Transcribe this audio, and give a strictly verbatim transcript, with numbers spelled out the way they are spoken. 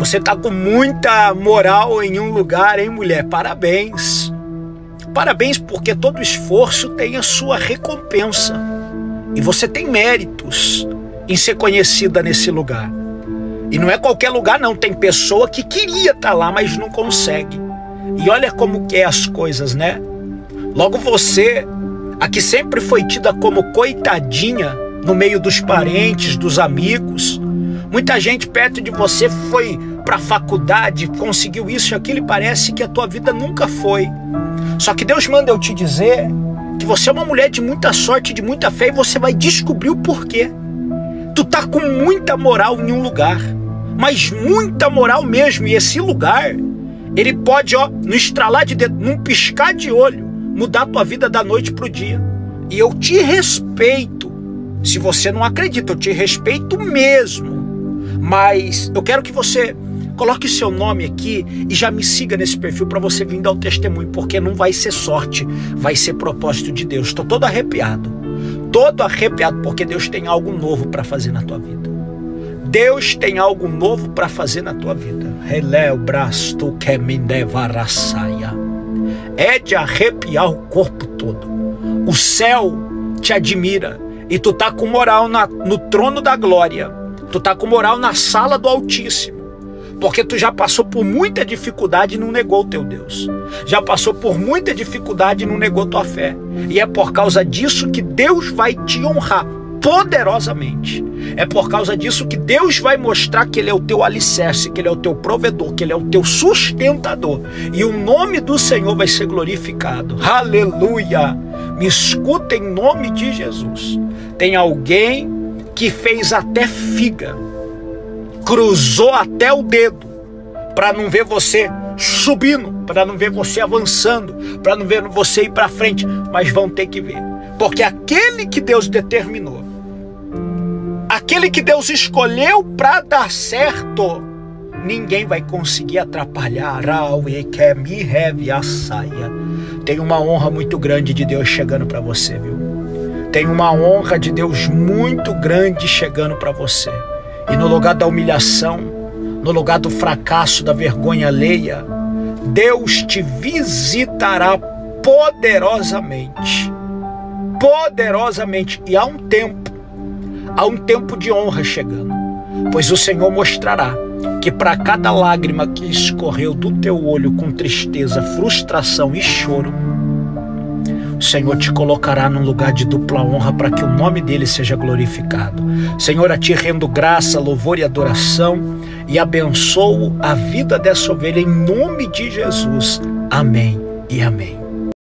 Você tá com muita moral em um lugar, hein, mulher? Parabéns. Parabéns, porque todo esforço tem a sua recompensa. E você tem méritos em ser conhecida nesse lugar. E não é qualquer lugar, não. Tem pessoa que queria estar lá, mas não consegue. E olha como que é as coisas, né? Logo você, a que sempre foi tida como coitadinha no meio dos parentes, dos amigos. Muita gente perto de você foi para a faculdade, conseguiu isso e aquilo e parece que a tua vida nunca foi. Só que Deus manda eu te dizer que você é uma mulher de muita sorte, de muita fé, e você vai descobrir o porquê. Tu tá com muita moral em um lugar, mas muita moral mesmo, e esse lugar, ele pode, ó, no estralar de dedo, num piscar de olho, mudar a tua vida da noite pro dia. E eu te respeito. Se você não acredita, eu te respeito mesmo. Mas eu quero que você coloque seu nome aqui e já me siga nesse perfil para você vir dar o testemunho, porque não vai ser sorte, vai ser propósito de Deus. Estou todo arrepiado, todo arrepiado, porque Deus tem algo novo para fazer na tua vida. Deus tem algo novo para fazer na tua vida. É de arrepiar o corpo todo. O céu te admira e tu tá com moral na, no trono da glória. Tu tá com moral na sala do Altíssimo. Porque tu já passou por muita dificuldade e não negou o teu Deus. Já passou por muita dificuldade e não negou tua fé. E é por causa disso que Deus vai te honrar poderosamente. É por causa disso que Deus vai mostrar que Ele é o teu alicerce, que Ele é o teu provedor, que Ele é o teu sustentador. E o nome do Senhor vai ser glorificado. Aleluia! Me escuta em nome de Jesus. Tem alguém que fez até figa, cruzou até o dedo, para não ver você subindo, para não ver você avançando, para não ver você ir para frente, mas vão ter que ver, porque aquele que Deus determinou, aquele que Deus escolheu para dar certo, ninguém vai conseguir atrapalhar. Tem uma honra muito grande de Deus chegando para você, viu? Tem uma honra de Deus muito grande chegando para você. E no lugar da humilhação, no lugar do fracasso, da vergonha alheia, Deus te visitará poderosamente. Poderosamente. E há um tempo, há um tempo de honra chegando. Pois o Senhor mostrará que para cada lágrima que escorreu do teu olho com tristeza, frustração e choro, o Senhor te colocará num lugar de dupla honra para que o nome dele seja glorificado. Senhor, a ti rendo graça, louvor e adoração e abençoo a vida dessa ovelha em nome de Jesus. Amém e amém.